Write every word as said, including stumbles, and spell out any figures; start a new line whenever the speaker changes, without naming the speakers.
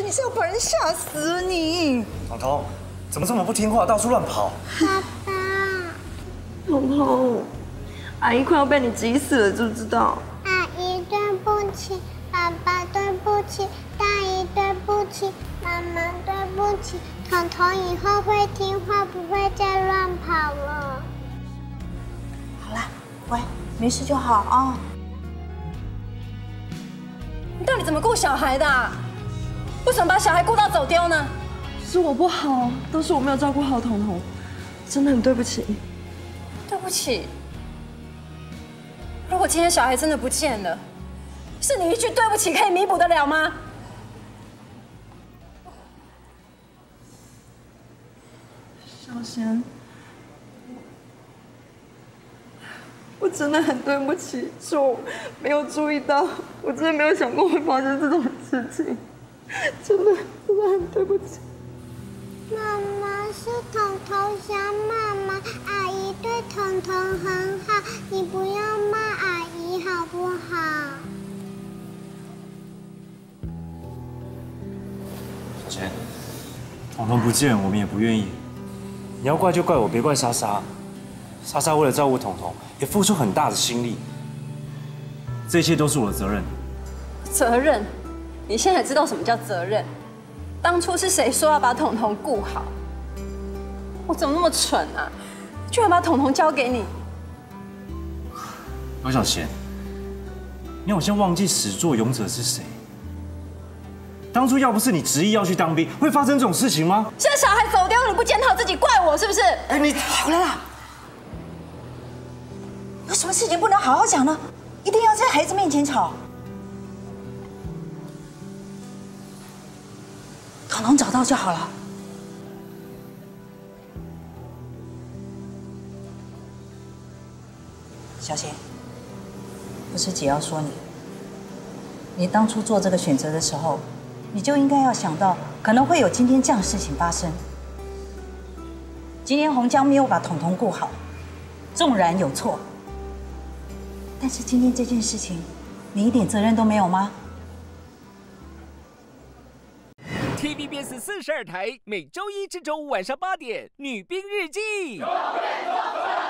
你是要把人吓死你！
彤彤，怎么这么不听话，到处乱跑？
爸爸，
彤彤，阿姨快要被你急死了，知不知道？
阿姨对不起，爸爸对不起，大姨对不起，妈妈对不起。彤彤以后会听话，不会再乱跑了。
好啦，乖，没事就好啊。
你到底怎么顾小孩的啊？为什么把小孩顾到走丢呢？
是我不好，都是我没有照顾好彤彤，真的很对不起。
对不起。如果今天小孩真的不见了，是你一句对不起可以弥补得了吗？
小贤，我真的很对不起，是我没有注意到，我真的没有想过会发生这种事情，真的真的很对不起。
妈妈是彤彤想妈妈，阿姨对彤彤很好，你不要骂阿姨好不好？
小贤，彤彤不见，我们也不愿意。你要怪就怪我，别怪莎莎。莎莎为了照顾彤彤，也付出很大的心力，这一切都是我的责任。
责任？你现在知道什么叫责任？当初是谁说要把彤彤顾好？我怎么那么蠢啊，居然把彤彤交给你？
高小贤，你好像忘记始作俑者是谁。当初要不是你执意要去当兵，会发生这种事情吗？
现在小孩走丢了，你不检讨自己，怪我是不是？
哎，你好了啦，有什么事情不能好好讲呢？一定要在孩子面前吵。彤彤找到就好了。小贤，不是姐要说你，你当初做这个选择的时候，你就应该要想到可能会有今天这样的事情发生。今天洪江没有把彤彤顾好，纵然有错，但是今天这件事情，你一点责任都没有吗？
T V B S 四十二台每周一至周五晚上八点，《女兵日记》。